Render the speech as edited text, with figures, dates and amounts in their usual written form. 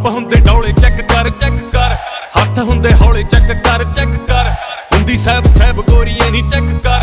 ਹੁੰਦੇ ਡੌਲੇ ਚੈੱਕ ਕਰ ਹੱਥ ਹੁੰਦੇ ਹੌਲੇ ਚੈੱਕ ਕਰ ਹੁੰਦੀ ਸਹਿਬ ਗੋਰੀਏ ਨੀ ਚੈੱਕ ਕਰ।